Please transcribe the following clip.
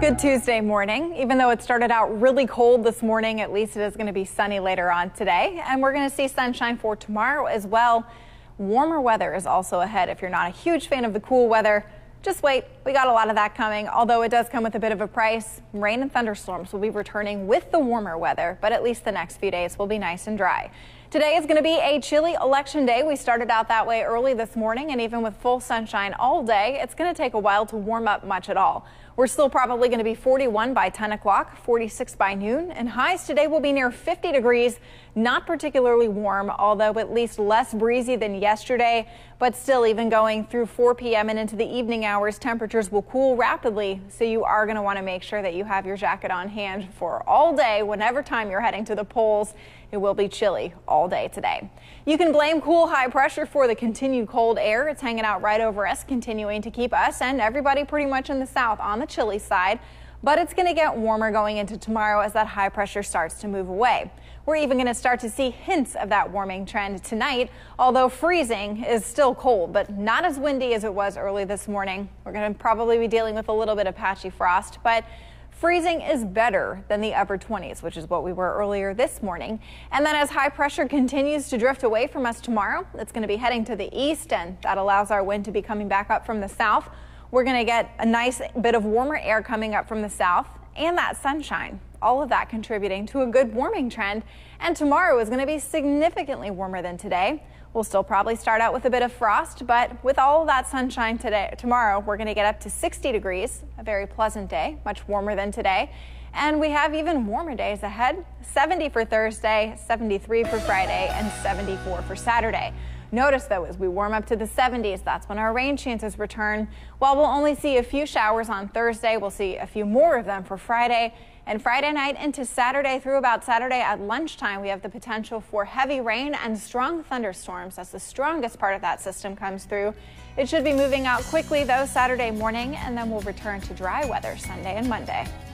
Good Tuesday morning. Even though it started out really cold this morning, at least it is going to be sunny later on today. And we're going to see sunshine for tomorrow as well. Warmer weather is also ahead. If you're not a huge fan of the cool weather, just wait. We got a lot of that coming, although it does come with a bit of a price. Rain and thunderstorms will be returning with the warmer weather, but at least the next few days will be nice and dry. Today is going to be a chilly election day. We started out that way early this morning, and even with full sunshine all day, it's going to take a while to warm up much at all. We're still probably going to be 41 by 10 o'clock, 46 by noon, and highs today will be near 50 degrees. Not particularly warm, although at least less breezy than yesterday, but still even going through 4 p.m. and into the evening hours, temperatures will cool rapidly. So you are going to want to make sure that you have your jacket on hand for all day, whenever time you're heading to the polls. It will be chilly all day today. You can blame cool high pressure for the continued cold air. It's hanging out right over us, continuing to keep us and everybody pretty much in the south on the chilly side. But it's going to get warmer going into tomorrow as that high pressure starts to move away. We're even going to start to see hints of that warming trend tonight, although freezing is still cold, but not as windy as it was early this morning. We're going to probably be dealing with a little bit of patchy frost, but freezing is better than the upper 20s, which is what we were earlier this morning. And then as high pressure continues to drift away from us tomorrow, it's going to be heading to the east, and that allows our wind to be coming back up from the south. We're going to get a nice bit of warmer air coming up from the south and that sunshine, all of that contributing to a good warming trend. And tomorrow is going to be significantly warmer than today. We'll still probably start out with a bit of frost, but with all of that sunshine tomorrow, we're going to get up to 60 degrees, a very pleasant day, much warmer than today. And we have even warmer days ahead, 70 for Thursday, 73 for Friday, and 74 for Saturday. Notice, though, as we warm up to the 70s, that's when our rain chances return. While we'll only see a few showers on Thursday, we'll see a few more of them for Friday. And Friday night into Saturday through about Saturday at lunchtime, we have the potential for heavy rain and strong thunderstorms as the strongest part of that system comes through. It should be moving out quickly, though, Saturday morning, and then we'll return to dry weather Sunday and Monday.